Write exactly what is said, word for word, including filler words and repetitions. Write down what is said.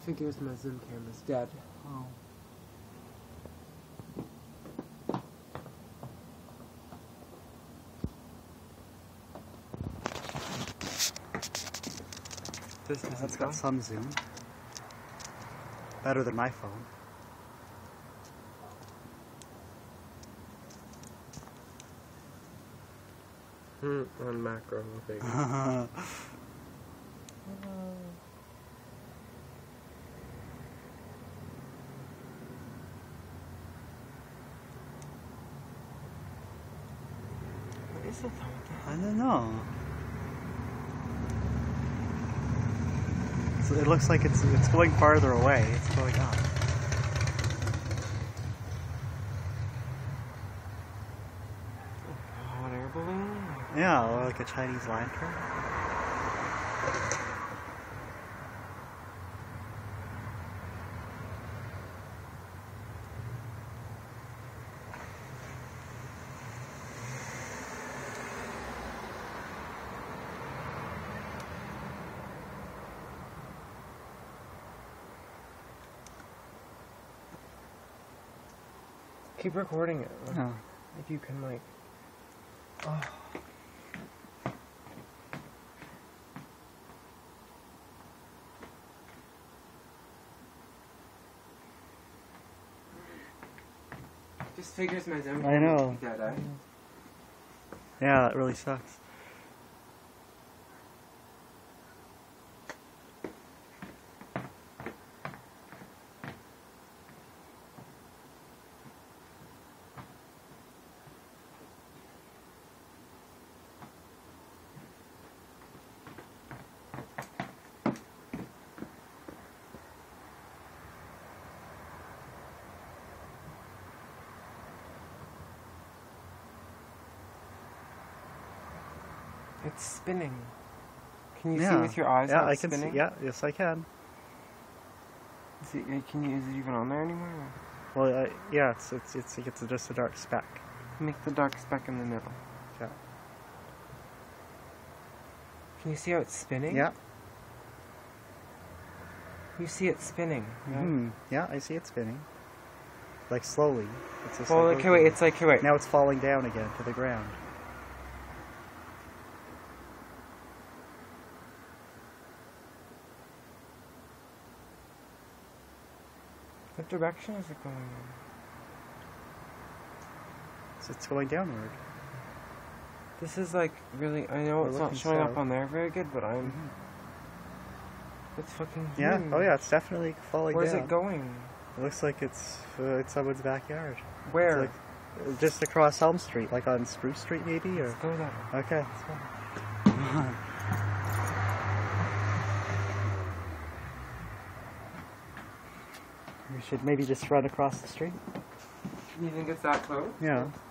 Figures my zoom camera's dead. Oh. This Yeah, has it's got some zoom. Better than my phone. Hmm, on macro thing. What is it though? I don't know. So it looks like it's it's going farther away. It's going up. A hot air balloon? Yeah, or like a Chinese lantern. Keep recording it. Oh. If you can, like. Oh. Just figures my zoom. I know. Dead eye. Yeah, that really sucks. It's spinning. Can you yeah. see with your eyes Yeah, how I it's can spinning? see. Yeah, yes, I can. Is it, uh, can you, is it even on there anymore? Well, uh, yeah, it's it's it's it's just a dark speck. Make the dark speck in the middle. Yeah. Can you see how it's spinning? Yeah. You see it spinning. Right? Hmm. Yeah, I see it spinning. Like slowly. It's just Well, like okay, wait. It's like, okay, wait. now it's falling down again to the ground. What direction is it going in? So it's going downward. This is like really. I know We're it's not looking showing up south. on there very good, but I'm. Mm-hmm. It's fucking. Yeah. huge. Oh yeah, it's definitely falling Where's down. it going? It looks like it's uh, it's someone's backyard. Where? It's like uh, just across Elm Street, like on Spruce Street, maybe. Or Let's go that way. okay. Let's go. We should maybe just run across the street. You think it's that close? Yeah.